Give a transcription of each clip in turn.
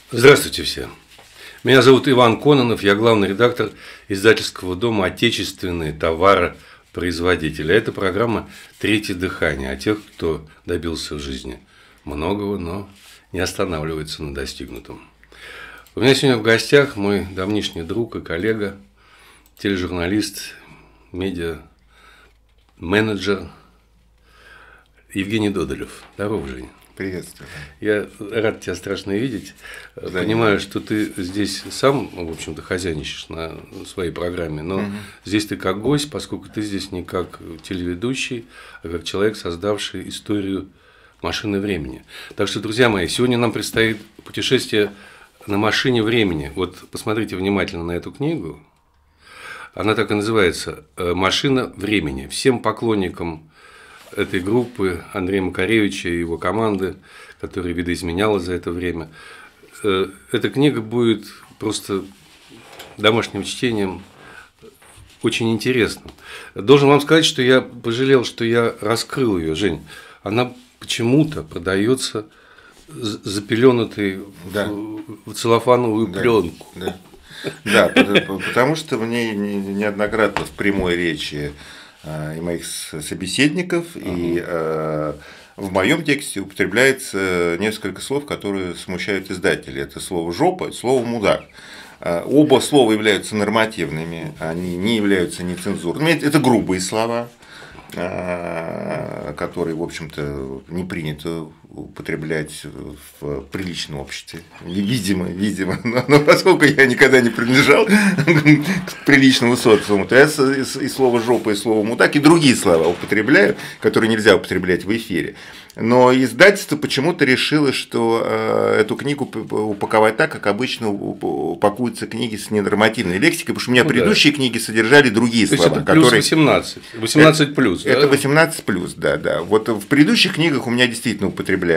Здравствуйте все. Меня зовут Иван Кононов, я главный редактор издательского дома «Отечественные товаропроизводители». Это программа «Третье дыхание» о тех, кто добился в жизни многого, но не останавливается на достигнутом. У меня сегодня в гостях мой давнишний друг и коллега, тележурналист, медиа-менеджер Евгений Додолев. Здорово, Женя. Приветствую. Я рад тебя страшно видеть. Понимаю, что ты здесь сам, в общем-то, хозяйничаешь на своей программе, но здесь ты как гость, поскольку ты здесь не как телеведущий, а как человек, создавший историю машины времени. Так что, друзья мои, сегодня нам предстоит путешествие на машине времени. Вот посмотрите внимательно на эту книгу. Она так и называется «Машина времени». Всем поклонникам этой группы Андрея Макаревича и его команды, которая видоизменяла за это время. Эта книга будет просто домашним чтением, очень интересным. Должен вам сказать, что я пожалел, что я раскрыл ее, Жень. Она почему-то продается запеленутой в целлофановую пленку. Да, потому что мне неоднократно в прямой речи и моих собеседников, и в моем тексте употребляется несколько слов, которые смущают издателей. Это слово «жопа» и слово «мудак». Оба слова являются нормативными, они не являются нецензурными. Это грубые слова, которые, в общем-то, не принято употреблять в приличном обществе. Видимо. Но поскольку я никогда не принадлежал к приличному социуму, то я и слово «жопа», и слово «мудак», и другие слова употребляю, которые нельзя употреблять в эфире. Но издательство почему-то решило, что эту книгу упаковать так, как обычно упакуются книги с ненормативной лексикой, потому что у меня предыдущие книги содержали другие слова. Это плюс 18, 18 плюс. Это 18 плюс, да. Вот в предыдущих книгах у меня действительно употреблялись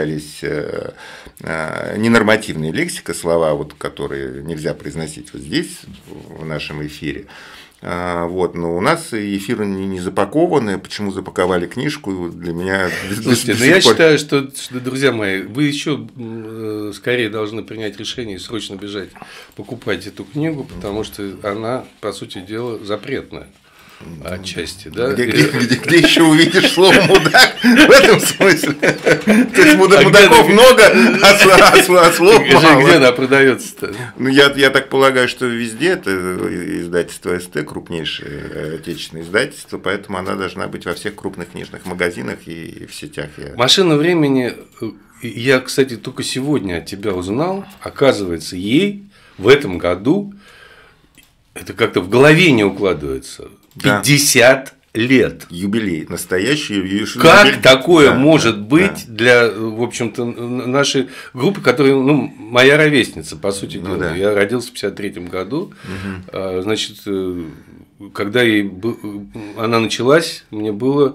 ненормативная лексика, слова, вот, которые нельзя произносить вот здесь, в нашем эфире. Вот, но у нас эфиры не запакованы. Почему запаковали книжку, для меня... Слушайте, но я считаю, что, друзья мои, вы еще скорее должны принять решение и срочно бежать покупать эту книгу, потому что она, по сути дела, запретная. Отчасти, да? Где еще увидишь слово «мудак» в этом смысле? То есть мудаков много, а слов мало. Где она продается-то? Ну, я так полагаю, что везде это издательство СТ, крупнейшее отечественное издательство, поэтому она должна быть во всех крупных книжных магазинах и в сетях. «Машина времени», я, кстати, только сегодня от тебя узнал, оказывается, ей в этом году, это как-то в голове не укладывается, 50 лет. Юбилей, настоящий. Как юбилей? Такое может быть для, в общем-то, нашей группы, которая, моя ровесница, по сути дела. Я родился в 1953 году. Значит, когда она началась, мне было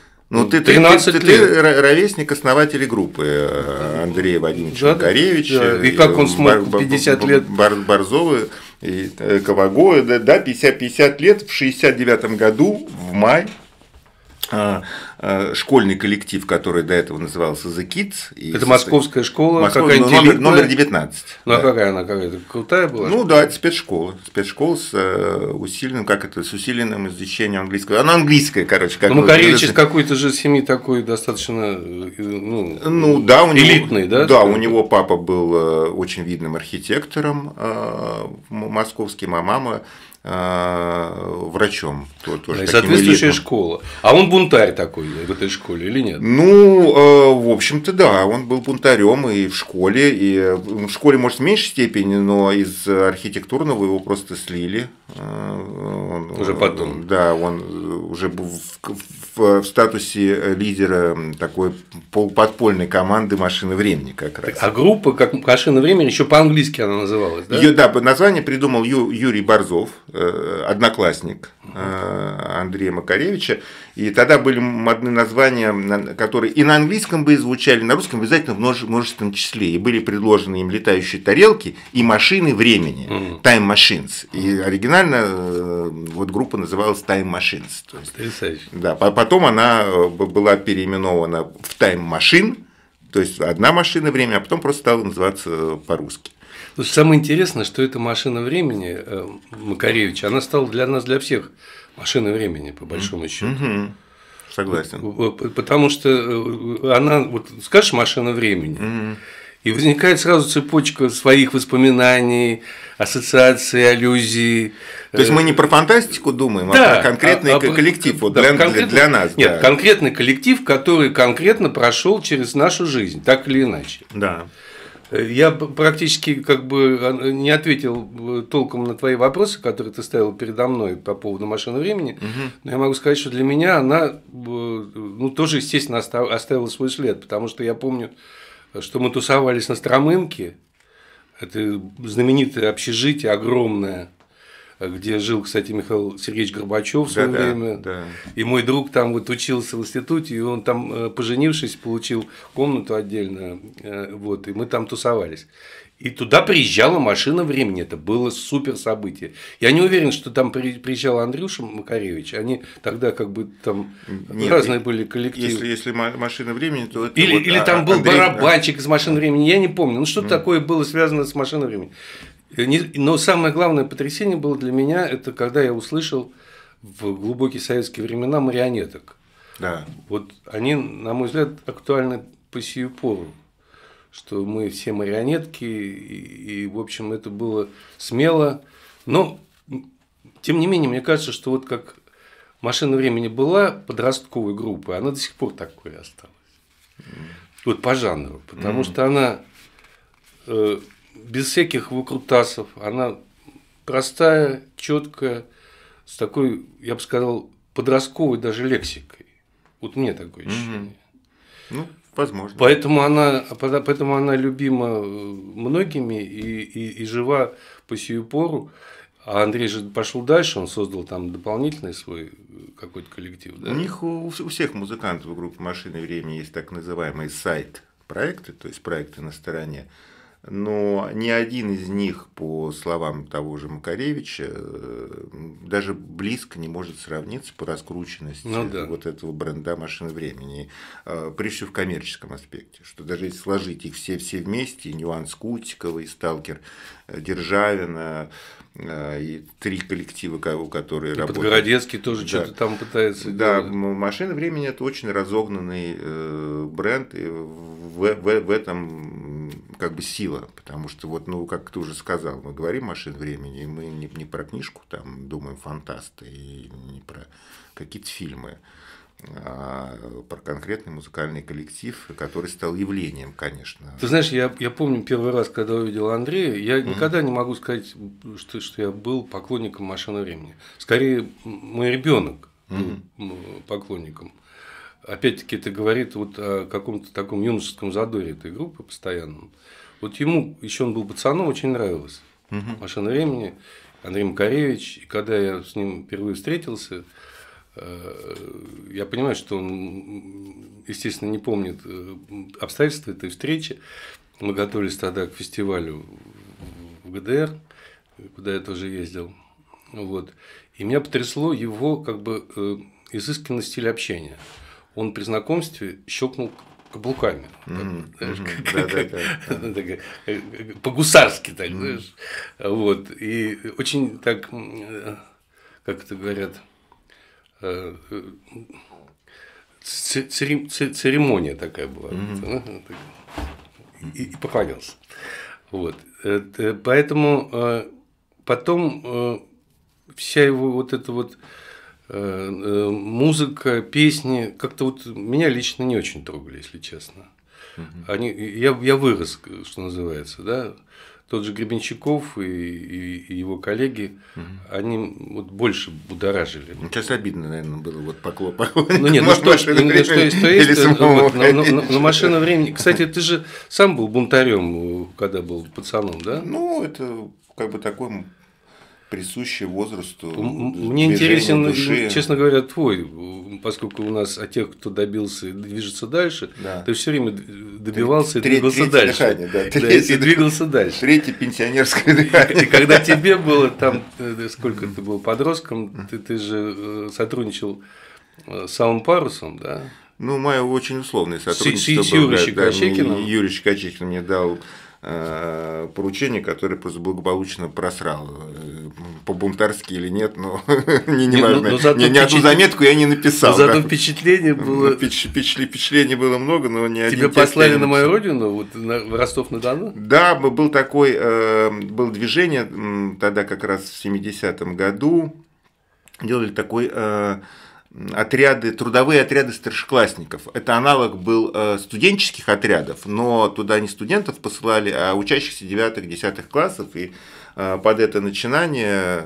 13 лет. Ты ровесник основателей группы Андрея Вадимовича Макаревича. И как он смог 50 лет. Борзовы и Ковагоя, 50 лет в 1969 году, в мае, школьный коллектив, который до этого назывался The Kids. Это московская школа, какая-нибудь номер 19. Ну, а какая она, какая-то крутая была? Ну, да, это спецшкола. Спецшкола с усиленным, с усиленным изучением английского. Она английская, короче. Как Макаревич из какой-то же семьи такой достаточно элитный, да? Да, у него папа был очень видным архитектором московским, а мама врачом. И соответствующая школа. А он бунтарь такой в этой школе или нет? Ну, в общем-то, да, он был бунтарем и в школе, может, в меньшей степени, но из архитектурного его просто слили. Уже потом. Да, он уже был в статусе лидера такой полуподпольной команды «Машины времени» как раз. А группа, как «Машина времени», еще по-английски она называлась, да? Название придумал Юрий Борзов, одноклассник Андрея Макаревича, и тогда были модны названия, которые и на английском бы звучали, на русском обязательно в множественном числе, и были предложены им летающие тарелки и машины времени, Time Machines, и оригинально вот группа называлась Time Machines. Потрясающе. Да, потом она была переименована в Time Machine, то есть одна машина времени, а потом просто стала называться по-русски. Слушай, самое интересное, что эта машина времени Макаревича, она стала для нас, для всех машиной времени, по большому счету. Согласен. Потому что она, вот скажешь машина времени, и возникает сразу цепочка своих воспоминаний, ассоциаций, аллюзий. То есть мы не про фантастику думаем, да, а про конкретный коллектив вот да, для нас. Нет, да. конкретный коллектив, который конкретно прошел через нашу жизнь, так или иначе. Да. Я практически как бы не ответил толком на твои вопросы, которые ты ставил передо мной по поводу машины времени, но я могу сказать, что для меня она тоже, естественно, оставила свой след, потому что я помню, что мы тусовались на Стромынке, это знаменитое общежитие огромное, где жил, кстати, Михаил Сергеевич Горбачев в свое время. Да. И мой друг там вот учился в институте, и он там, поженившись, получил комнату отдельно, вот, и мы там тусовались. И туда приезжала машина времени, это было супер событие. Я не уверен, что там приезжал Андрюша Макаревич, они тогда как бы там разные были коллективы. Если машина времени, то это или там был барабанщик из машины времени, я не помню, ну что такое было связано с машиной времени. Но самое главное потрясение было для меня, это когда я услышал в глубокие советские времена марионеток. Да. Вот они, на мой взгляд, актуальны по сию пору, что мы все марионетки, и в общем, это было смело. Но, тем не менее, мне кажется, что вот как машина времени была подростковой группой, она до сих пор такой осталась. Вот по жанру, потому что она без всяких выкрутасов, она простая, четкая, с такой, я бы сказал, подростковой даже лексикой. Вот мне такое ощущение. Ну, возможно. Поэтому она любима многими и жива по сию пору. А Андрей же пошел дальше, он создал там дополнительный свой какой-то коллектив. Да? У них у всех музыкантов группы «Машины времени» есть так называемые сайт-проекты, то есть проекты на стороне. Но ни один из них, по словам того же Макаревича, даже близко не может сравниться по раскрученности вот этого бренда «Машины времени», прежде всего в коммерческом аспекте, что даже если сложить их все вместе, и «Нюанс Кутикова», и «Сталкер» Державина, и 3 коллектива, которые работают. Подгородецкий тоже что-то там пытается делать. Да, «Машина времени» – это очень разогнанный бренд, и в этом как бы сила, потому что вот, ну, как ты уже сказал, мы говорим «Машина времени», и мы не про книжку там думаем фантасты, и не про какие-то фильмы, а про конкретный музыкальный коллектив, который стал явлением, конечно. Ты знаешь, я помню первый раз, когда увидел Андрея, я никогда не могу сказать, что я был поклонником «Машины времени». Скорее, мой ребенок был поклонником. Опять-таки, это говорит вот о каком-то таком юношеском задоре этой группы постоянном. Вот ему, еще он был пацаном, очень нравилось «Машина времени», Андрей Макаревич. И когда я с ним впервые встретился, я понимаю, что он, естественно, не помнит обстоятельства этой встречи. Мы готовились тогда к фестивалю в ГДР, куда я тоже ездил. Вот. И меня потрясло его как бы изысканный стиль общения. Он при знакомстве щелкнул каблуками. По-гусарски, так, знаешь. Вот. И очень так, как это говорят, церемония такая была. И поклонился. Вот. Поэтому потом вся его вот эта вот музыка, песни как-то вот меня лично не очень трогали, если честно. Я вырос, что называется, да. Тот же Гребенщиков и его коллеги, они вот больше будоражили. Сейчас обидно, наверное, было вот поклон. Ну нет, ну что есть, но «Машина времени». Кстати, ты же сам был бунтарем, когда был пацаном, да? Ну, это как бы такой присущий возрасту. Мне интересен, души. Честно говоря, твой, поскольку у нас от тех, кто добился и движется дальше, ты все время добивался и двигался дальше. И двигался дальше. Третье пенсионерское дыхание. И когда тебе было там, сколько ты был подростком, ты же сотрудничал с Алым Парусом, да? Ну, мое очень условное сотрудничество. С Юрой Щекочекиным. Юрий Щекочекин мне дал поручение, которое просто благополучно просрал. По-бунтарски или нет, но не важно. Ни одну заметку я не написал. Но зато впечатление было. Впечатлений было много, но не один. Тебя послали на мою родину, вот в Ростов-на-Дону? Да, был было движение тогда как раз в 70-м году. Делали такой трудовые отряды старшеклассников. Это аналог был студенческих отрядов, но туда не студентов посылали, а учащихся 9-10 классов. И под это начинание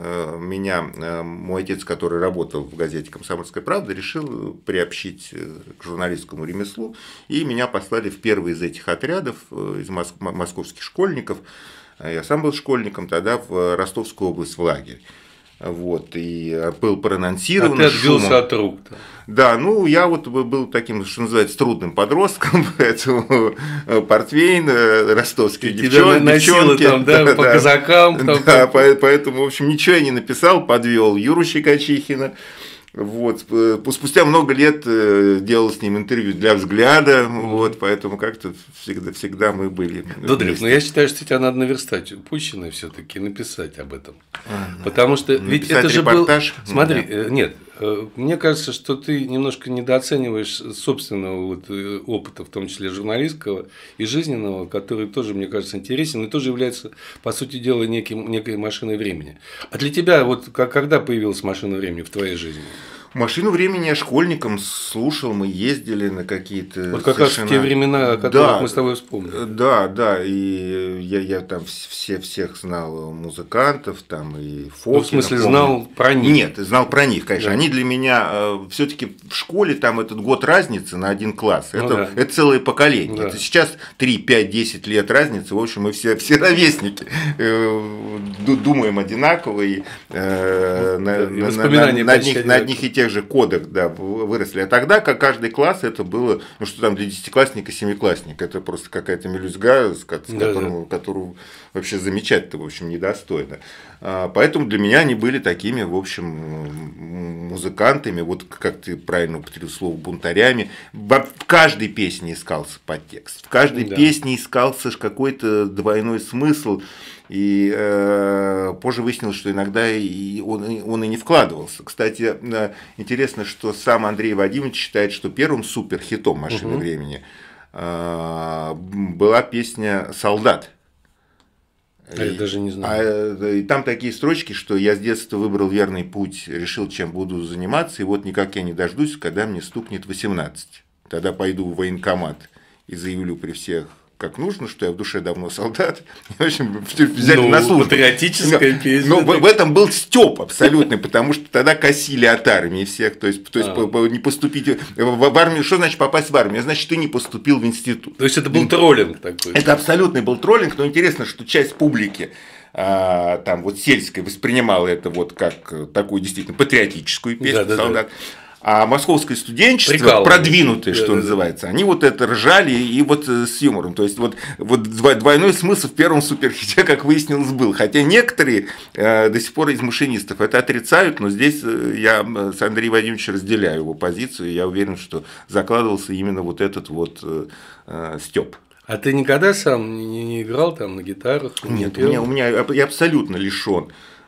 мой отец, который работал в газете «Комсомольская правда», решил приобщить к журналистскому ремеслу, и меня послали в первый из этих отрядов, из московских школьников. Я сам был школьником тогда в Ростовскую область в лагерь. Вот, и был проанонсирован. А ты отбился от рук-то. Да, ну я вот был таким, что называется, трудным подростком, поэтому портвейн, ростовские девчонки. Там, да, по казакам. Да, поэтому, в общем, ничего я не написал, подвел Юру Щекочихина. Вот, спустя много лет делал с ним интервью для «Взгляда», вот, поэтому как-то всегда мы были. Дудрев, но я считаю, что тебя надо наверстать упущенное все-таки написать об этом. Потому что ведь это же репортаж. Смотри, да. Нет, мне кажется, что ты немножко недооцениваешь собственного вот опыта, в том числе журналистского и жизненного, который тоже, мне кажется, интересен и тоже является, по сути дела, некой машиной времени. А для тебя вот когда появилась машина времени в твоей жизни? Машину времени я школьником слушал, мы ездили на какие-то. Вот как раз в те времена, о которых мы с тобой вспомнили. Да, и я там всех знал музыкантов, там и Фокина. В смысле, знал про них? Нет, знал про них, конечно. Да. Они для меня все-таки в школе там этот год разницы на один класс. Это целое поколение. Да. Это сейчас 3, 5, 10 лет разницы. В общем, мы все ровесники. Думаем одинаково и на одних и тех же кодах, да, выросли. А тогда, как каждый класс, это было, ну что там для десятиклассника, семиклассника, это просто какая-то мелюзга, которую вообще замечать-то, в общем, недостойно. Поэтому для меня они были такими, в общем, музыкантами, вот как ты правильно употребил слово, бунтарями. В каждой песне искался подтекст, в каждой песне искался какой-то двойной смысл. И позже выяснилось, что иногда он и не вкладывался. Кстати, интересно, что сам Андрей Вадимович считает, что первым суперхитом «Машины времени» была песня «Солдат». Я даже не знаю. И там такие строчки, что я с детства выбрал верный путь, решил, чем буду заниматься, и вот никак я не дождусь, когда мне стукнет 18. Тогда пойду в военкомат и заявлю при всех, как нужно, что я в душе давно солдат. В общем, взяли на службу. Патриотическая песня. Но в этом был стёб абсолютный, потому что тогда косили от армии всех. То есть не поступить в армию. Что значит попасть в армию? Значит, ты не поступил в институт. То есть это был троллинг такой. Это абсолютный был троллинг, но интересно, что часть публики там вот сельской воспринимала это вот как такую действительно патриотическую песню «Солдат». А московское студенчество, продвинутое, что называется, они вот это ржали и вот с юмором. То есть вот двойной смысл в первом суперхите, как выяснилось, был. Хотя некоторые до сих пор из машинистов это отрицают, но здесь я с Андреем Вадимовичем разделяю его позицию. Я уверен, что закладывался именно вот этот вот стёб. А ты никогда сам не играл там на гитарах? Нет, я абсолютно лишён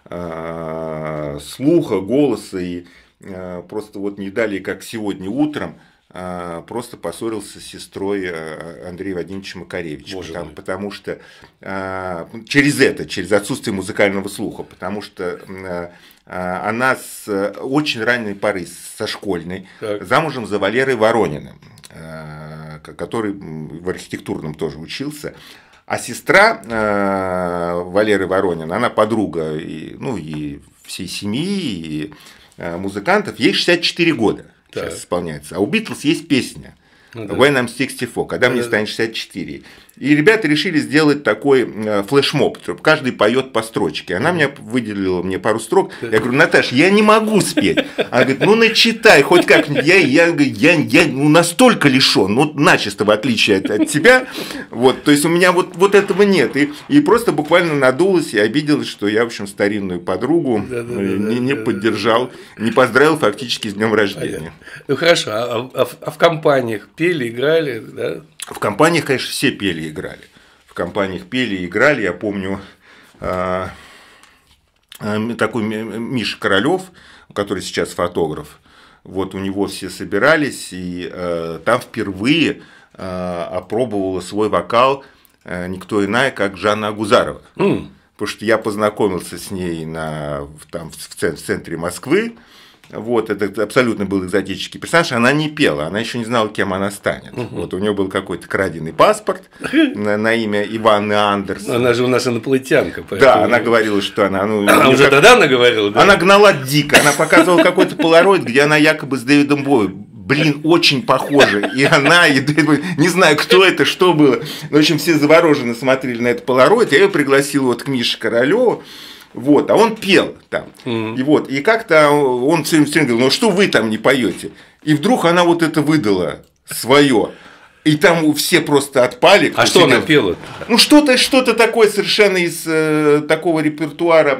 слуха, голоса и просто вот не далее, как сегодня утром, просто поссорился с сестрой Андрея Вадимовича Макаревича, потому что через отсутствие музыкального слуха, потому что она с очень ранней поры, со школьной, замужем за Валерой Ворониным, который в архитектурном тоже учился. А сестра Валеры Воронина, она подруга и всей семьи, и музыкантов, ей 64 года сейчас исполняется. А у Битлз есть песня «When I'm 64», когда мне станет 64. И ребята решили сделать такой флешмоб, каждый поет по строчке. Она выделила мне пару строк. Я говорю: Наташ, я не могу спеть. Она говорит: ну начитай, хоть как. Я настолько лишен, начисто в отличие от тебя. Вот, то есть у меня вот этого нет. И просто буквально надулась и обиделась, что я, в общем, старинную подругу не поддержал, не поздравил фактически с днем рождения. Ну хорошо, а в компаниях пели, играли, да? В компаниях, конечно, все пели и играли. В компаниях пели, играли. Я помню такой Миша Королёв, который сейчас фотограф. Вот у него все собирались, и там впервые опробовала свой вокал никто иная, как Жанна Агузарова. Потому что я познакомился с ней там, в центре Москвы. Вот, это абсолютно был экзотический персонаж. Она не пела, она еще не знала, кем она станет. Вот, у нее был какой-то краденый паспорт на имя Иванны Андерсон. Она же у нас инопланетянка. Поэтому... Да, она говорила, что она... Уже тогда она говорила? Да? Она гнала дико, она показывала какой-то полароид, где она якобы с Дэвидом Боуи. Блин, очень похоже. И она, и не знаю, кто это, что было. В общем, все завороженно смотрели на этот полароид. Я ее пригласил вот к Мише Королёву. Вот, а он пел там. И вот, и как-то он все время говорил, ну что вы там не поете? И вдруг она вот это выдала свое. И там все просто отпали. А что она пела? Ну, что-то такое совершенно из такого репертуара,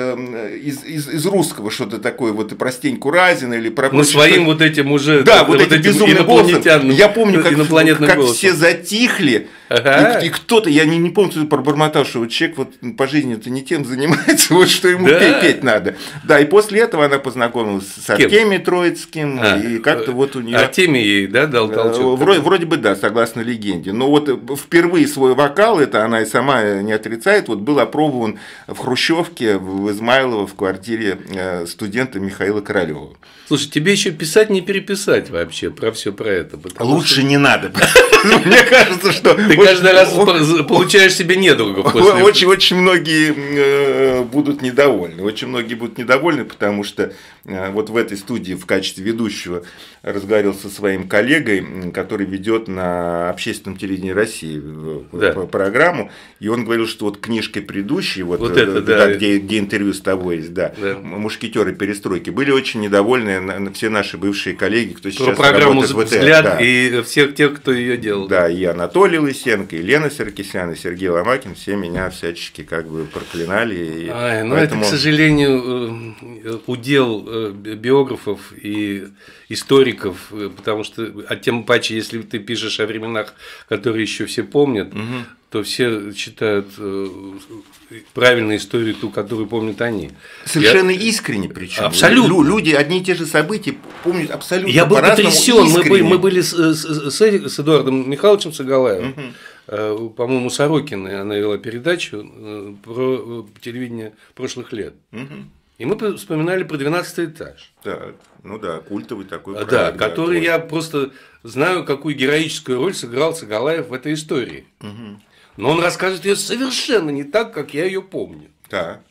из русского, что-то такое, вот и про Стеньку Разина или про... Ну, своим вот этим уже... Да, вот этим безумным голосом. Я помню, как все затихли, и кто-то, я не помню, кто пробормотал, что вот человек вот по жизни-то не тем занимается, вот что ему петь надо. Да, и после этого она познакомилась с Артемием Троицким, и как-то вот у нее... Артемий ей, да, дал толчок? Вроде бы, да, согласно легенде. Но вот впервые свой вокал, это она и сама не отрицает, вот был опробован в Хрущевке, в Измайлово, в квартире студента Михаила Королёва. Слушай, тебе еще писать, не переписать вообще про все про это. Лучше не надо. Мне кажется, что... Ты каждый раз получаешь себе недругов. Очень многие будут недовольны. Очень многие будут недовольны, потому что вот в этой студии в качестве ведущего разговаривал со своим коллегой, который ведет на общественном телевидении России программу, и он говорил, что вот книжкой предыдущей, где интервью с тобой есть, «Мушкетеры перестройки», были очень недовольны все наши бывшие коллеги, кто сейчас программу работает в ВТР. «Взгляд» и всех тех, кто ее делал. Да, и Анатолий Лысенко, и Лена Саркисян, и Сергей Ломакин, все меня всячески как бы проклинали. Ну это, к сожалению, удел биографов и историков, потому что, тем паче, если ты пишешь о временах, которые еще все помнят, то все считают правильную историю, ту, которую помнят они. Совершенно искренне, причем. Абсолютно. Люди одни и те же события помнят абсолютно Я был потрясен. Мы были с Эдуардом Михайловичем Сагалаевым, по-моему, Сорокиной, она вела передачу про телевидение прошлых лет. И мы вспоминали про 12-й этаж. Так, ну да, культовый такой проект. Да, который я просто знаю, какую героическую роль сыграл Сагалаев в этой истории. Но он рассказывает ее совершенно не так, как я ее помню. Да.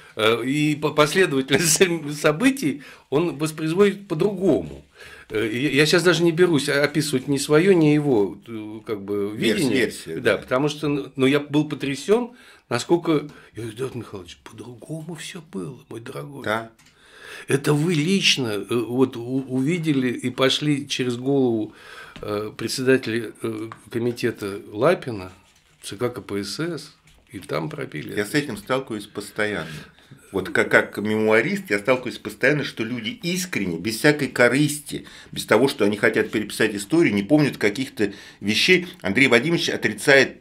И последовательность событий он воспроизводит по-другому. Я сейчас даже не берусь описывать ни свое, ни его как бы видение. Версия, да, потому что я был потрясен, насколько Эдуард Михайлович, по-другому все было, мой дорогой. Да. Это вы лично вот увидели и пошли через голову председателя комитета Лапина, ЦК КПСС, и там пропили. Я с этим сталкиваюсь постоянно. Вот как мемуарист я сталкиваюсь постоянно, что люди искренне, без всякой корысти, без того, что они хотят переписать историю, не помнят каких-то вещей. Андрей Вадимович отрицает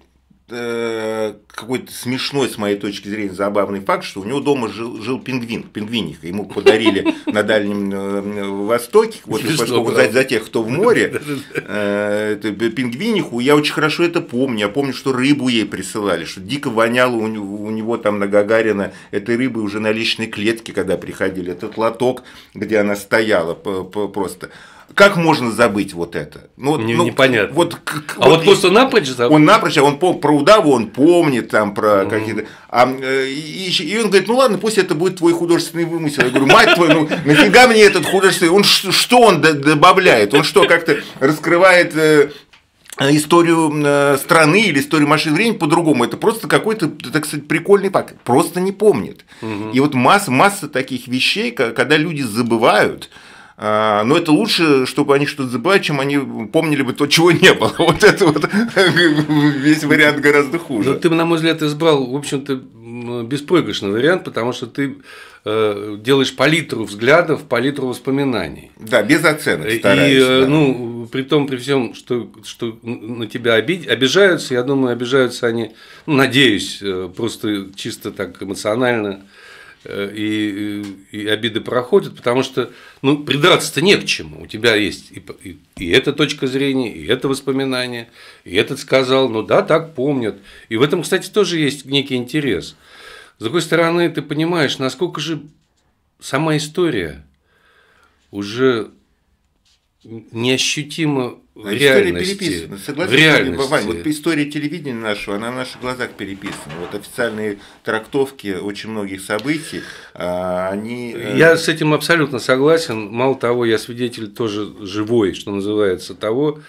какой-то смешной, с моей точки зрения, забавный факт, что у него дома жил пингвиниха. Ему подарили на Дальнем Востоке, вот, поскольку за тех, кто в море, пингвиниху. Я очень хорошо это помню. Я помню, что рыбу ей присылали, что дико воняло у него там на Гагарина этой рыбы уже на личной клетке, когда приходили. Этот лоток, где она стояла просто. Как можно забыть вот это? Непонятно. Вот просто напрочь забыл? Он напрочь, про Удаву он помнит, там, про какие-то... И он говорит, ну ладно, пусть это будет твой художественный вымысел. Я говорю, мать твою, нафига мне этот художественный... Что он добавляет? Он что, как-то раскрывает историю страны или историю машин времени по-другому? Это просто какой-то, так сказать, прикольный факт. Просто не помнит. И вот масса таких вещей, когда люди забывают. Но это лучше, чтобы они что-то забывали, чем они помнили бы то, чего не было. Вот это вот весь вариант гораздо хуже. Но ты, на мой взгляд, избрал, в общем-то, беспроигрышный вариант, потому что ты делаешь палитру взглядов, палитру воспоминаний. Да, без оценок И, стараешься. ну, при том, при всем, что на тебя обижаются, я думаю, обижаются они, ну, надеюсь, просто чисто так эмоционально, и обиды проходят, потому что, ну, придраться-то не к чему. У тебя есть и эта точка зрения, и это воспоминание, и этот сказал, ну да, так помнят. И в этом, кстати, тоже есть некий интерес. С другой стороны, ты понимаешь, насколько же сама история уже неощутимо в реальности. История переписана. Согласен, в реальности. Вань, вот история телевидения нашего, она на наших глазах переписана. Вот официальные трактовки очень многих событий, они… Я с этим абсолютно согласен. Мало того, я свидетель тоже живой, что называется, того,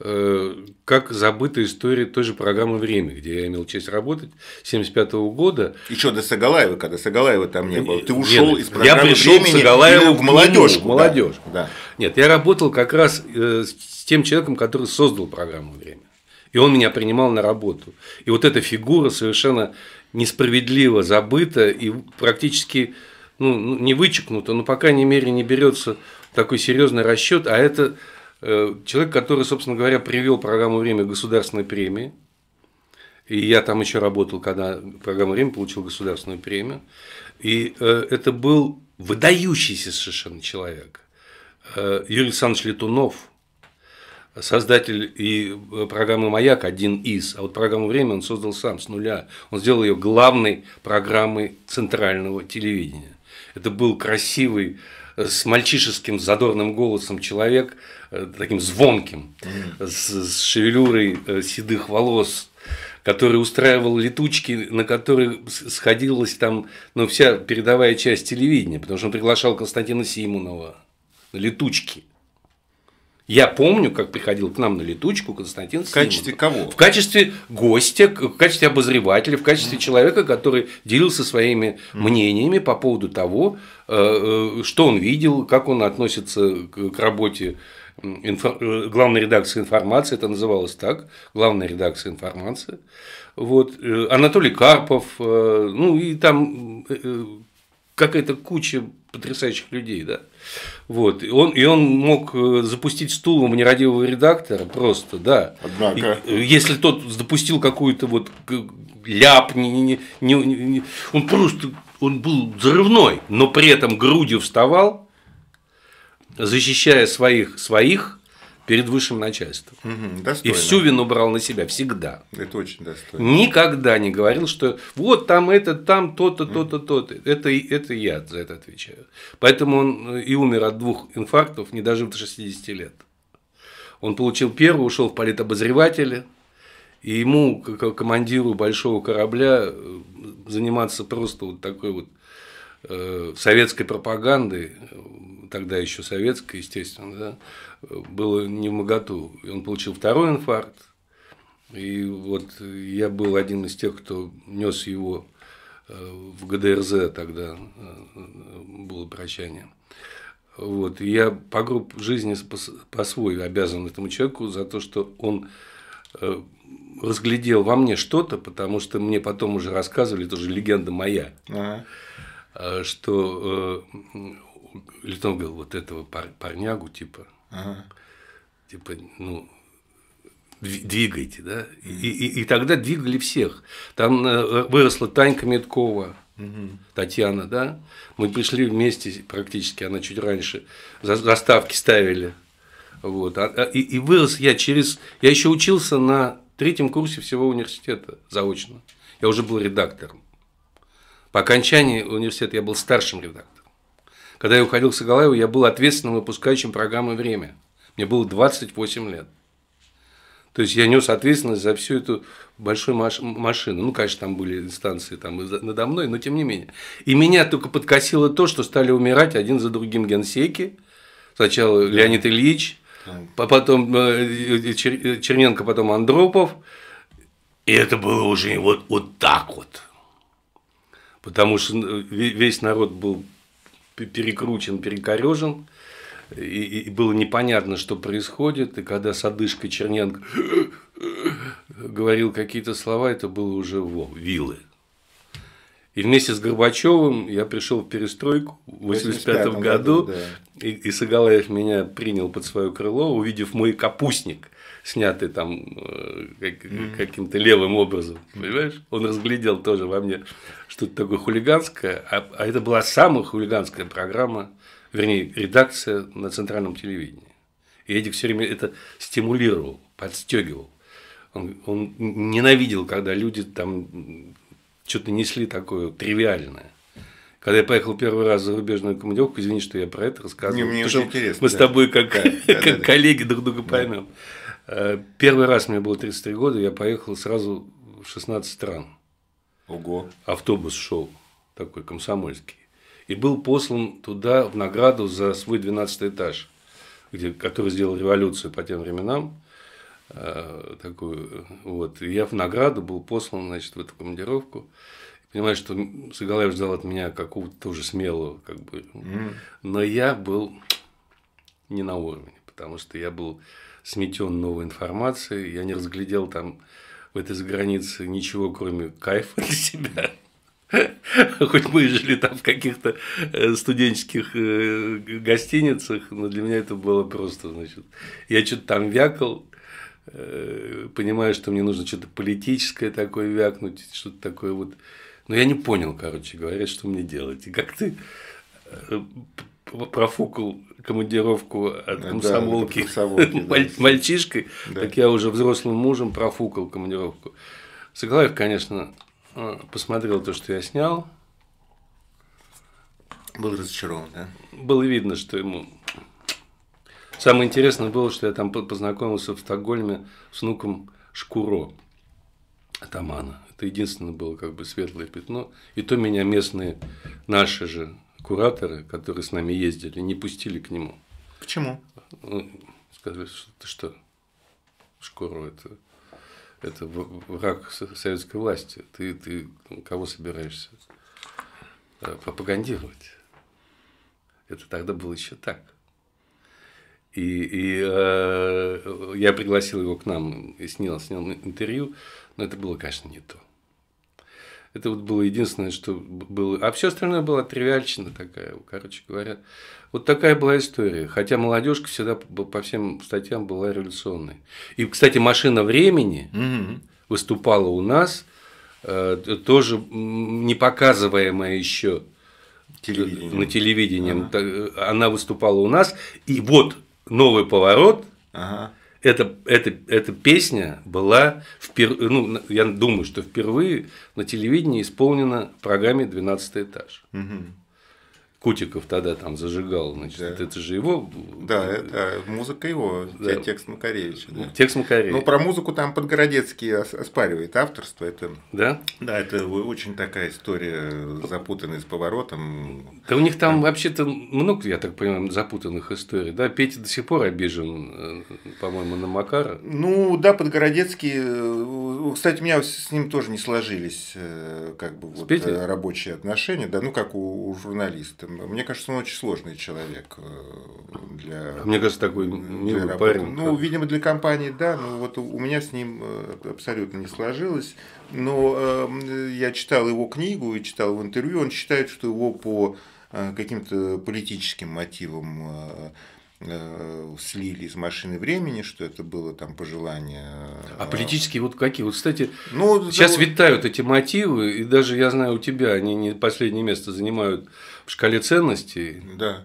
как забыта история той же программы «Время», где я имел честь работать с 1975 года. Еще до Сагалаева, когда Сагалаева там не было. Ты ушел из программы «Времени» я пришел к Сагалаеву в молодежку. Да. Нет, я работал как раз с тем человеком, который создал программу «Время». И он меня принимал на работу. И вот эта фигура совершенно несправедливо забыта и практически, ну, не вычеркнута, но, по крайней мере, не берется в такой серьезный расчет. А это человек, который, собственно говоря, привел программу «Время» к государственной премии. И я там еще работал, когда программа «Время» получила государственную премию. И это был выдающийся совершенно человек. Юрий Александрович Летунов, создатель и программы «Маяк», один из, а вот программу «Время» он создал сам с нуля. Он сделал ее главной программой центрального телевидения. Это был красивый, с мальчишеским задорным голосом человек, таким звонким, с шевелюрой седых волос, который устраивал летучки, на которые сходилась там, ну, вся передовая часть телевидения, потому что он приглашал Константина Симонова на летучки. Я помню, как приходил к нам на летучку Константин Симонов. В качестве кого? В качестве гостя, в качестве обозревателя, в качестве человека, который делился своими мнениями по поводу того, что он видел, как он относится к работе главной редакции «Информации», это называлось так, главная редакция «Информации». Вот. Анатолий Карпов, ну и там какая-то куча потрясающих людей, да. Вот. И он мог запустить стулом нерадивого редактора просто, да. Однако. Если тот допустил какую-то вот ляп, он был взрывной, но при этом грудью вставал, защищая своих перед высшим начальством. И всю вину брал на себя всегда. Это очень достойно. Никогда не говорил, что вот там это, там то-то, то-то, то-то. Это я за это отвечаю. Поэтому он и умер от 2 инфарктов, не дожив до 60 лет. Он получил первый, ушел в политобозревателя, и ему, как командиру большого корабля, заниматься просто вот такой вот советской пропагандой, тогда еще советской, естественно, да, было невмоготу. И он получил 2-й инфаркт. И вот я был один из тех, кто нес его в ГДРЗ, тогда было прощание. Вот. И я по гроб жизни по-своему обязан этому человеку за то, что он разглядел во мне что-то, потому что мне потом уже рассказывали, это уже легенда моя, что Летунов говорил, вот этого парнягу, типа, ну, двигайте, да, и тогда двигали всех. Там выросла Танька Медкова, Татьяна, да, мы пришли вместе практически, она чуть раньше, заставки ставили, вот, и вырос я я еще учился на 3-м курсе всего университета заочно, я уже был редактором. По окончании университета я был старшим редактором. Когда я уходил к Сагалаеву, я был ответственным выпускающим программы «Время». Мне было 28 лет. То есть я нес ответственность за всю эту большую машину. Ну, конечно, там были инстанции там надо мной, но тем не менее. И меня только подкосило то, что стали умирать один за другим генсеки. Сначала Леонид Ильич, потом Черненко, потом Андропов. И это было уже вот так вот. Потому что весь народ был перекручен, перекорёжен, и было непонятно, что происходит, и когда с одышкой Черненко говорил какие-то слова, это было уже вилы. И вместе с Горбачевым я пришел в перестройку в 1985 году, да. И Сагалаев меня принял под свое крыло, увидев мой капустник, снятый там каким-то левым образом, понимаешь? Он разглядел тоже во мне что-то такое хулиганское, а это была самая хулиганская программа, вернее, редакция на центральном телевидении. И Эдик все время это стимулировал, подстегивал. Он ненавидел, когда люди там что-то несли такое тривиальное. Когда я поехал первый раз в зарубежную командировку, извини, что я про это рассказывал. Мне очень интересно. Мы с тобой как коллеги друг друга поймем. Первый раз мне было 33 года, я поехал сразу в 16 стран. Ого. Автобус шел такой комсомольский. И был послан туда в награду за свой 12-й этаж, который сделал революцию по тем временам. Такую, вот. И я в награду был послан, значит, в эту командировку. Понимаю, что Сагалаев ждал от меня какого-то тоже смелого, как бы. Но я был не на уровне, потому что я был сметен новой информацией, я не разглядел там в этой загранице ничего, кроме кайфа для себя. Хоть мы и жили там в каких-то студенческих гостиницах, но для меня это было просто, значит, я что-то там вякал, понимаю, что мне нужно что-то политическое такое вякнуть, что-то такое вот. Но я не понял, короче говоря, что мне делать. И как ты профукал командировку от комсомолки, мальчишкой, так я уже взрослым мужем профукал командировку. Сагалаев, конечно, посмотрел то, что я снял. Был разочарован, да? Было видно, что ему... Самое интересное было, что я там познакомился в Стокгольме с внуком Шкуро, атамана. Это единственное было как бы светлое пятно. И то меня местные наши же кураторы, которые с нами ездили, не пустили к нему. Почему? Сказали, что ты что, Шкуро, это враг советской власти. Ты кого собираешься пропагандировать? Это тогда было еще так. И я пригласил его к нам и снял интервью, но это было, конечно, не то. Это вот было единственное, что было. А все остальное было тривиальщина такая, короче говоря. Вот такая была история. Хотя молодежка всегда по всем статьям была революционной. И, кстати, «Машина времени» выступала у нас, тоже не показываемая еще на телевидении. Она выступала у нас. И вот новый поворот. Эта песня была, ну, я думаю, что впервые на телевидении исполнена в программе «12-й этаж». Кутиков тогда там зажигал, значит, да. Это же его. Да, это музыка его, да. Текст Макаревича. Да. Текст Макаревича. Ну, про музыку там Подгородецкий оспаривает авторство. Это, да? Да, это очень такая история, запутанная с поворотом. Да у них там вообще-то много, я так понимаю, запутанных историй. Да, Петя до сих пор обижен, по-моему, на Макара. Ну, да, Подгородецкий. Кстати, у меня с ним тоже не сложились как бы вот рабочие отношения, да, ну как у журналиста. Мне кажется, он очень сложный человек для. Мне кажется, такой милый парень. Ну, видимо, для компании, да, но вот у меня с ним абсолютно не сложилось. Но я читал его книгу и читал его интервью. Он считает, что его по каким-то политическим мотивам слили из «Машины времени», что это было там пожелание. А политические вот какие? Вот, кстати, сейчас витают эти мотивы, и даже я знаю у тебя, они не последнее место занимают в шкале ценностей. Да.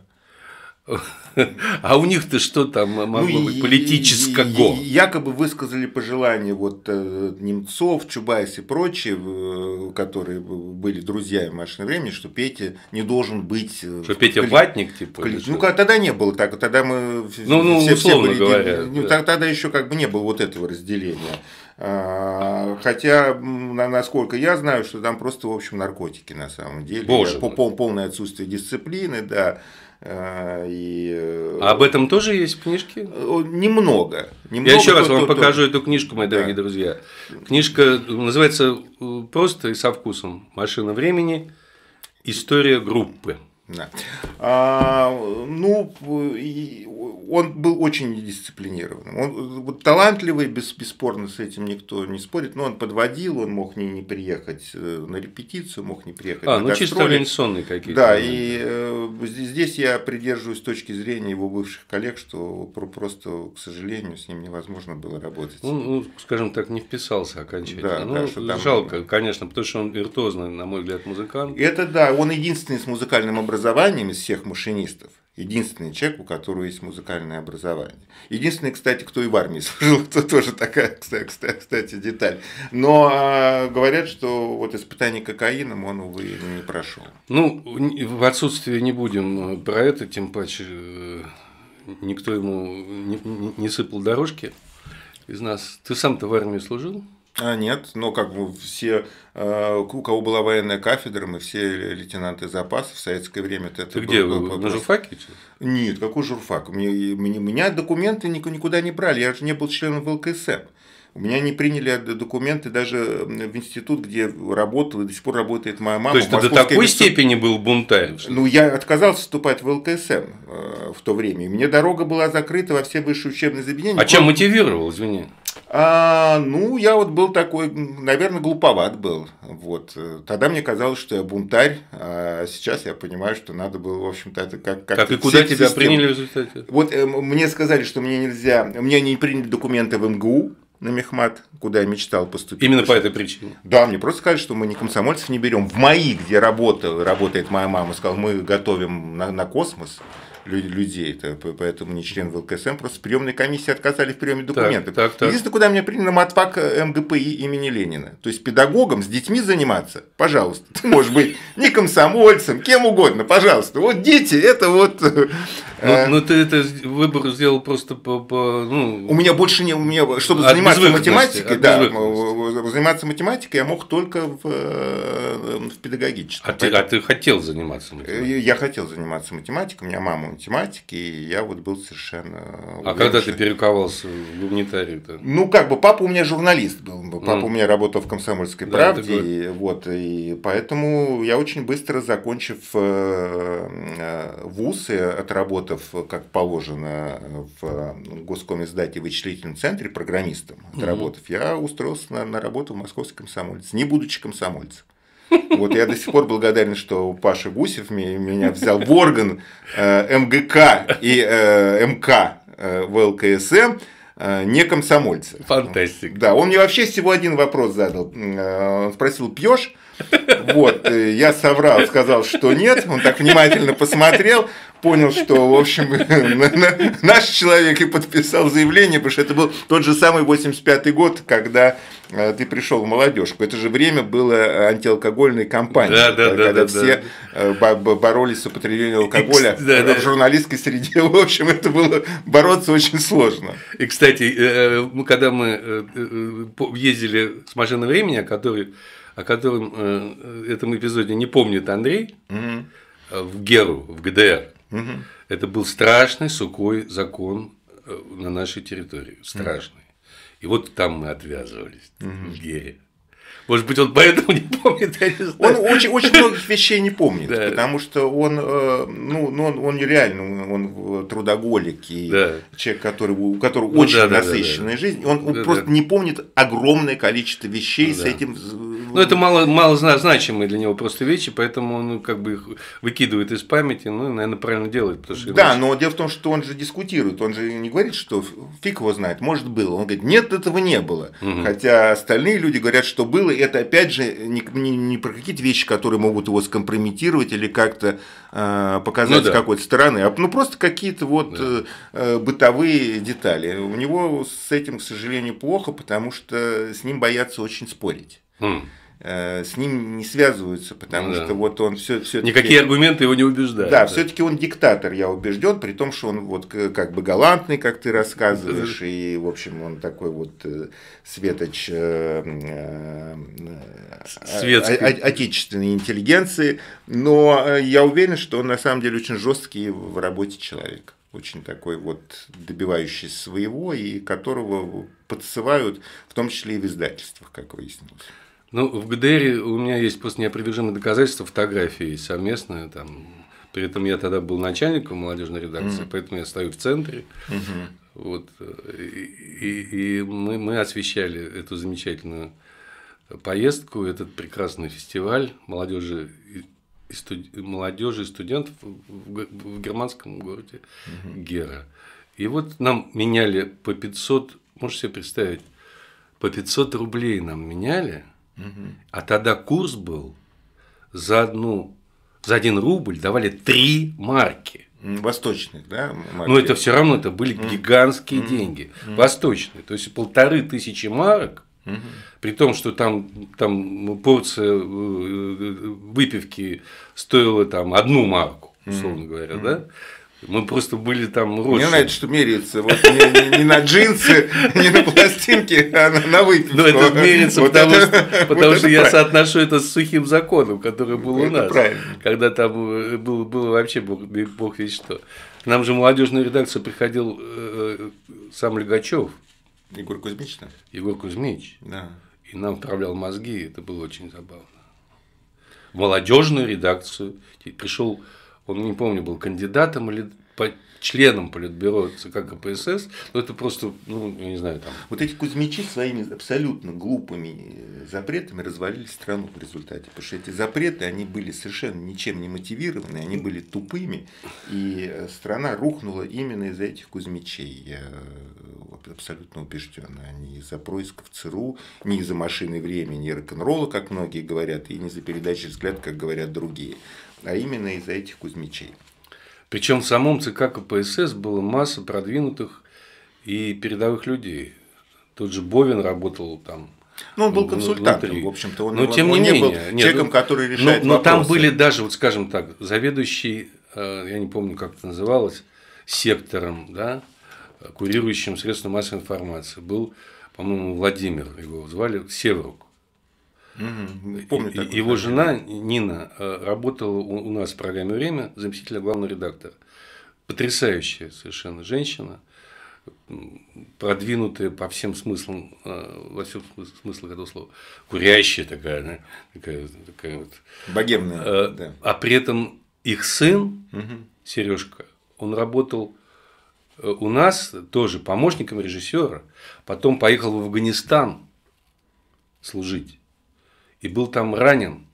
А у них-то что там могло быть политического? Якобы высказали пожелания вот Немцов, Чубайс и прочие, которые были друзьями «Машины времени», что Петя не должен быть. Что Петя ватник, типа? Ну, тогда не было так. Тогда мы условно говоря. Тогда еще как бы не было вот этого разделения. Хотя, насколько я знаю, что там просто, в общем, наркотики на самом деле. Полное отсутствие дисциплины, да. А об этом тоже есть в книжке? Немного. Я еще раз вам покажу эту книжку, мои дорогие друзья. Книжка называется просто и со вкусом «Машина времени. История группы». Да. Ну, он был очень дисциплинированным. Он вот, талантливый, бесспорно, с этим никто не спорит, но он подводил, он мог не приехать на репетицию, мог не приехать на ну гастроли. чисто организационные какие-то. Да, и здесь я придерживаюсь точки зрения его бывших коллег, что просто, к сожалению, с ним невозможно было работать. Ну, скажем так, не вписался окончательно. Да, ну, да, что там... Жалко, конечно, потому что он виртуозный, на мой взгляд, музыкант. Это да, он единственный с музыкальным образованием из всех машинистов. Единственный человек, у которого есть музыкальное образование. Единственный, кстати, кто и в армии служил, это тоже такая, кстати, деталь. Но говорят, что вот испытание кокаином он, увы, не прошел. Ну, в отсутствие не будем про это, тем паче никто ему не сыпал дорожки из нас. Ты сам-то в армии служил? Нет, но как бы все, у кого была военная кафедра, мы все лейтенанты запаса в советское время. Ты где, на журфаке? Нет, какой журфак? Меня документы никуда не брали, я же не был членом ВЛКСМ. У меня не приняли документы даже в институт, где работал и до сих пор работает моя мама. То есть ты до такой степени был бунтарем? Ну, я отказался вступать в ЛКСМ в то время. И мне дорога была закрыта во все высшие учебные заведения. А чем мотивировал, извини? Ну, я вот был такой, наверное, глуповат был. Вот. Тогда мне казалось, что я бунтарь, а сейчас я понимаю, что надо было, в общем-то, это как и куда тебя приняли в результате? Вот мне сказали, что мне нельзя, мне не приняли документы в МГУ на мехмат, куда я мечтал поступить. Именно по этой причине? Да, мне просто сказали, что мы не комсомольцев не берем. В МАИ, где работает моя мама, сказал, мы готовим на космос людей, поэтому не член ВЛКСМ, просто приемной комиссии отказали в приеме документов. Так. Единственное, куда меня приняли, на матфак МГПИ имени Ленина. То есть педагогом с детьми заниматься, пожалуйста. Ты можешь быть не комсомольцем, кем угодно, пожалуйста. Вот дети, это вот... Ну, ты это выбор сделал просто У меня больше не... Чтобы заниматься математикой, заниматься математикой я мог только в педагогическом. А ты хотел заниматься математикой? Я хотел заниматься математикой, у меня мама математики, и я вот был совершенно... А когда ты перековался в гуманитарию-то? Ну, как бы, папа у меня журналист был, папа у меня работал в «Комсомольской правде», и поэтому я очень быстро, закончив вуз и отработав, как положено, в Госкомиздате в вычислительном центре программистом, отработав, я устроился на работу в московский «Комсомолец», не будучи комсомольцем. Вот я до сих пор благодарен, что Паша Гусев меня взял в орган МГК и МК ВЛКСМ не комсомольца. Фантастика. Да, он мне вообще всего один вопрос задал. Он спросил, пьешь? Вот, я соврал, сказал, что нет. Он так внимательно посмотрел, понял, что, в общем, наш человек и подписал заявление, потому что это был тот же самый 85-й год, когда ты пришел в молодежку. Это же время было антиалкогольной кампании, когда все боролись с употреблением алкоголя в журналистской среде. В общем, это было бороться очень сложно. И, кстати, когда мы ездили с «Машиной времени», о котором этом эпизоде не помнит Андрей, в ГЕРу, в ГДР. Это был страшный сухой закон на нашей территории. Страшный. И вот там мы отвязывались в ГЕРе. Может быть, он поэтому не помнит, я не знаю. Он очень многих вещей не помнит, потому что он нереально, он трудоголик и человек, у которого очень насыщенная жизнь, он просто не помнит огромное количество вещей с этим. Ну, это мало значимые для него просто вещи, поэтому он как бы их выкидывает из памяти, наверное, правильно делает. Потому что да, но дело в том, что он же дискутирует, он же не говорит, что фиг его знает, может было. Он говорит, нет, этого не было. Хотя остальные люди говорят, что было, и это опять же не про какие-то вещи, которые могут его скомпрометировать или как-то показать с какой-то стороны, а просто какие-то бытовые детали. У него с этим, к сожалению, плохо, потому что с ним боятся очень спорить. С ним не связываются, потому что вот он все-таки... Никакие аргументы его не убеждают. Да, все-таки он диктатор, я убежден, при том, что он как бы галантный, как ты рассказываешь, и, в общем, он такой светоч отечественной интеллигенции, но я уверен, что он на самом деле очень жесткий в работе человек. Очень такой добивающийся своего, и которого подсывают, в том числе и в издательствах, как выяснилось. Ну, в ГДР у меня есть просто неопровержимые доказательства, фотографии совместные, там, При этом я тогда был начальником молодежной редакции, поэтому я стою в центре. Вот, и мы освещали эту замечательную поездку, этот прекрасный фестиваль молодежи и студентов в германском городе Гера. И вот нам меняли по 500, можешь себе представить, по 500 рублей нам меняли, а тогда курс был за 1 рубль давали 3 марки. Восточных, да? Марки. Но это все равно это были гигантские деньги. Восточные. То есть 1500 марок, при том, что там порция выпивки стоила там 1 марку, условно говоря, да? Мы просто были там рощи. Мне нравится, что меряется вот не на джинсы, не на пластинки, а на выпивку. Ну, это меряется, потому что я соотношу это с сухим законом, который был у нас. Когда там было вообще бог весть что. К нам же в молодежную редакцию приходил сам Легачев. Егор Кузьмич, да? Егор Кузьмич. Да. И нам вправлял мозги, это было очень забавно. В молодежную редакцию пришел. Он, не помню, был кандидатом или членом Политбюро ЦК КПСС, но это просто, я не знаю, там. Вот эти Кузьмичи своими абсолютно глупыми запретами развалили страну в результате, потому что эти запреты, они были совершенно ничем не мотивированы, они были тупыми, и страна рухнула именно из-за этих Кузьмичей. Я абсолютно убежден, а не из-за происков ЦРУ, не из-за машины времени, не рок-н-ролла, как многие говорят, и не из-за передачи «Взгляд», как говорят другие, а именно из-за этих Кузьмичей. Причем в самом ЦК КПСС была масса продвинутых и передовых людей. Тот же Бовин работал там. Ну, он был консультантом, внутри. В общем-то, он тем не менее, был человеком, который решает но вопросы. Там были даже, вот скажем так, заведующий, я не помню, как это называлось, сектором, да, курирующим средства массовой информации, был, по-моему, Владимир, его звали, Северук. Помню его жена Нина работала у нас в программе «Время» заместителя главного редактора. Потрясающая совершенно женщина, продвинутая по всем смыслам, во всех смыслах этого слова, курящая такая вот. Богемная. Да. А при этом их сын, Сережка, он работал у нас тоже помощником режиссера, потом поехал в Афганистан служить. И был там ранен,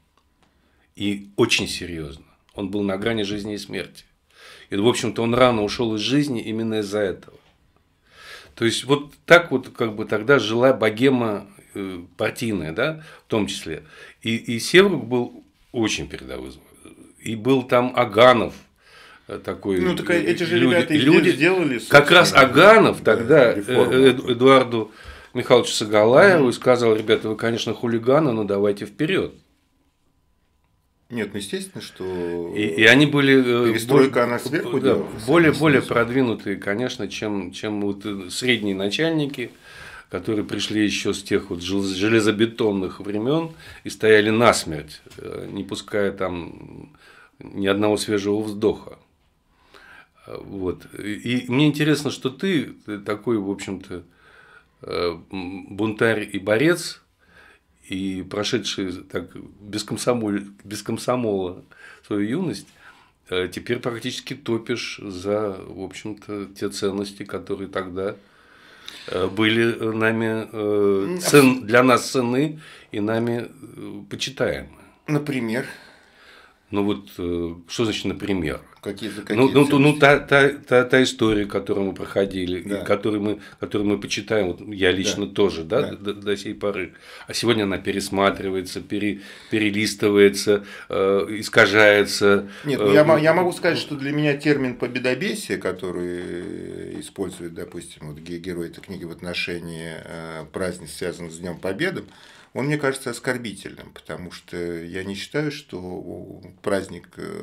и очень серьезно. Он был на грани жизни и смерти. И, в общем-то, он рано ушел из жизни именно из-за этого. То есть, вот так вот как бы тогда жила богема партийная, да, в том числе. И Северук был очень передовой. И был там Аганов. Такой, ну, так эти же люди сделали. Как раз Аганов тогда Эдуарду Михайловичу Сагалаеву и сказал: ребята, вы, конечно, хулиганы, но давайте вперед. Нет, ну естественно, что и они были перестройка, она сверху делалась, более продвинутые, конечно, чем вот средние начальники, которые пришли еще с тех вот железобетонных времен и стояли насмерть, не пуская там ни одного свежего вздоха. Вот. И мне интересно, что ты такой, в общем-то, бунтарь и борец, и прошедший так без комсомола свою юность, теперь практически топишь за, в общем-то, те ценности, которые тогда были нами для нас ценны и нами почитаемы. Например? Ну вот, что значит, например? Какие та история, которую мы проходили, да. которую мы почитаем, вот я лично тоже, да. До сей поры. А сегодня она пересматривается, перелистывается, искажается. Нет, я могу сказать, что для меня термин победобесие, который использует, допустим, вот герой этой книги в отношении празднеств, связанных с Днем Победы, он, мне кажется, оскорбительным, потому что я не считаю, что праздник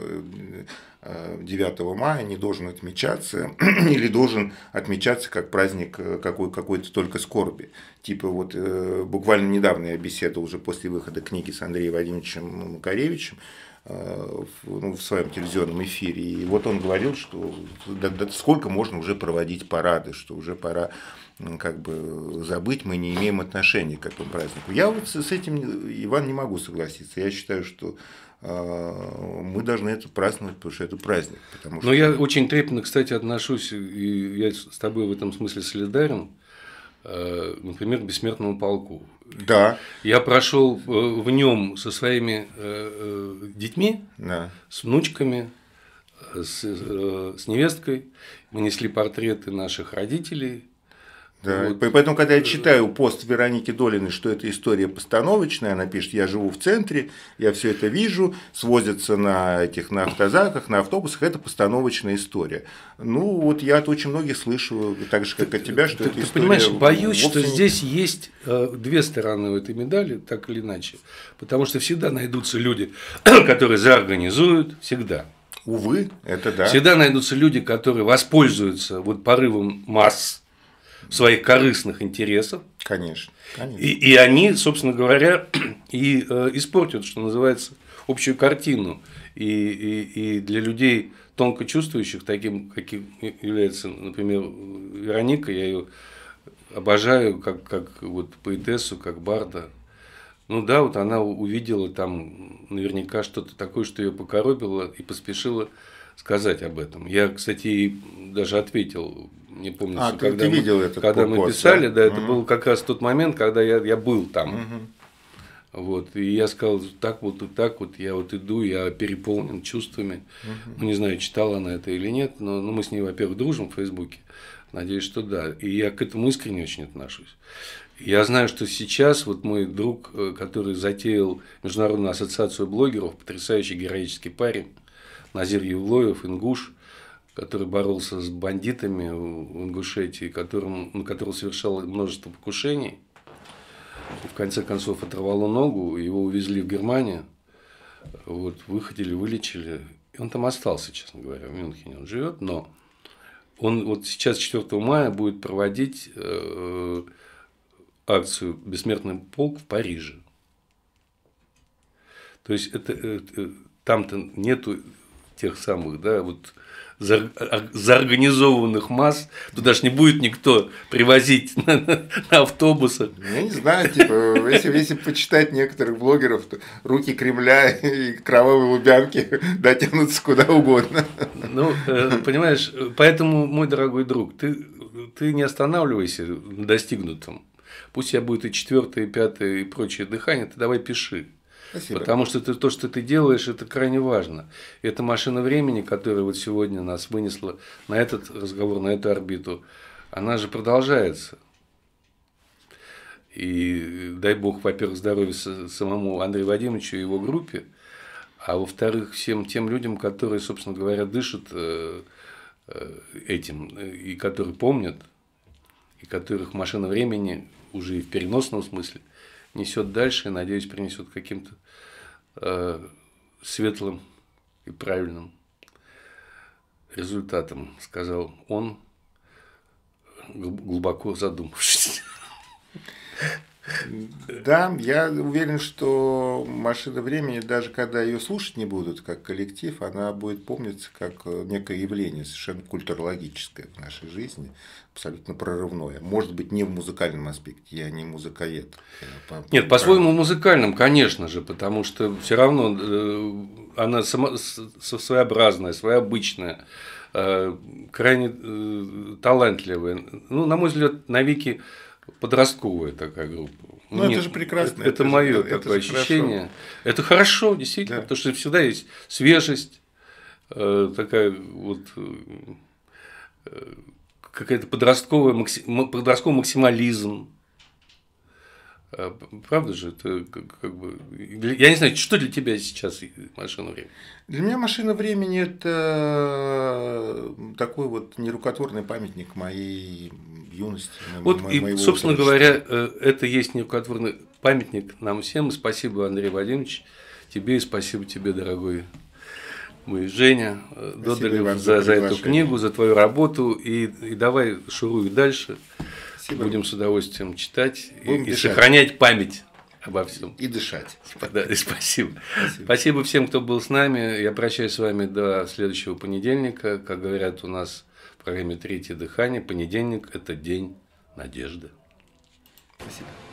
9 мая не должен отмечаться или должен отмечаться как праздник какой-то только скорби. Типа вот буквально недавно я беседовал уже после выхода книги с Андреем Владимировичем Макаревичем в своем телевизионном эфире. И вот он говорил, что сколько можно уже проводить парады, что уже пора как бы забыть, мы не имеем отношения к этому празднику. Я вот с этим, Иван, не могу согласиться. Я считаю, что мы должны это праздновать, потому что это праздник. Но я очень трепетно, кстати, отношусь, и я с тобой в этом смысле солидарен, например, к Бессмертному полку. Да. Я прошел в нем со своими детьми, да. с внучками, с невесткой. Мы несли портреты наших родителей. Да. Вот. Поэтому, когда я читаю пост Вероники Долиной, что это история постановочная, она пишет: я живу в центре, я все это вижу, свозятся на автозаках, на автобусах, это постановочная история. Ну, вот я от очень многих слышу, так же, как от тебя, что это история. Ты понимаешь, боюсь, что здесь есть две стороны у этой медали, так или иначе. Потому что всегда найдутся люди, которые заорганизуют, всегда. Увы, это да. Всегда найдутся люди, которые воспользуются вот порывом масс в своих корыстных интересах. Конечно. Конечно. И они, собственно говоря, и испортят, что называется, общую картину. И для людей тонко чувствующих, таким, каким является, например, Вероника, я ее обожаю как вот поэтессу, как барда. Ну да, вот она увидела там наверняка что-то такое, что ее покоробило, и поспешила сказать об этом. Я, кстати, ей даже ответил, не помню, когда мы писали, да, это был как раз тот момент, когда я был там. Вот, и я сказал: так вот и так вот, я вот иду, я переполнен чувствами. Ну, не знаю, читала она это или нет, но мы с ней, во-первых, дружим в Фейсбуке, надеюсь, что да, и я к этому искренне очень отношусь. Я знаю, что сейчас вот мой друг, который затеял Международную ассоциацию блогеров, потрясающий героический парень, Назир Евлоев, ингуш, который боролся с бандитами в Ингушетии, на которого совершал множество покушений, и в конце концов оторвало ногу, его увезли в Германию, вот, выходили, вылечили, и он там остался, честно говоря, в Мюнхене он живет, но он вот сейчас 4 мая будет проводить акцию «Бессмертный полк» в Париже. То есть там-то нету тех самых, да, вот заорганизованных масс, туда же не будет никто привозить на автобусах. Я не знаю, типа, если почитать некоторых блогеров, то руки Кремля и кровавые лубянки дотянутся куда угодно. Ну, понимаешь, поэтому, мой дорогой друг, ты не останавливайся на достигнутом. Пусть у тебя будет и 4-е, и 5-е, и прочее дыхание, ты давай пиши. Спасибо. Потому что то, что ты делаешь, это крайне важно. Это машина времени, которая вот сегодня нас вынесла на этот разговор, на эту орбиту, она же продолжается. И дай бог, во-первых, здоровья самому Андрею Вадимовичу и его группе, а во-вторых, всем тем людям, которые, собственно говоря, дышат этим, и которые помнят, и которых машина времени уже и в переносном смысле несет дальше и, надеюсь, принесет каким-то светлым и правильным результатом, сказал он, глубоко задумавшись. Да, я уверен, что машина времени, даже когда ее слушать не будут как коллектив, она будет помниться как некое явление совершенно культурологическое в нашей жизни, абсолютно прорывное. Может быть, не в музыкальном аспекте, я не музыковед. Нет, по-своему музыкальном, конечно же, потому что все равно она своеобразная, своеобычная, крайне талантливая. Ну, на мой взгляд, навеки подростковая такая группа. Ну, это же прекрасно. Это мое такое ощущение. Хорошо. Это хорошо, действительно, да. Потому что всегда есть свежесть, такая вот какая-то подростковый максимализм. Правда же? Это как бы. Я не знаю, что для тебя сейчас машина времени? Для меня машина времени это такой вот нерукотворный памятник моей юности. Вот и, собственно говоря, это есть нерукотворный памятник нам всем. И спасибо, Андрей Вадимович, тебе, и спасибо тебе, дорогой мой Женя Додолев, за эту книгу, за твою работу. И давай шуруй дальше. Спасибо. Будем с удовольствием читать и сохранять память обо всем. И дышать. Да, и спасибо. Спасибо всем, кто был с нами. Я прощаюсь с вами до следующего понедельника. Как говорят у нас в программе «Третье дыхание», понедельник – это день надежды. Спасибо.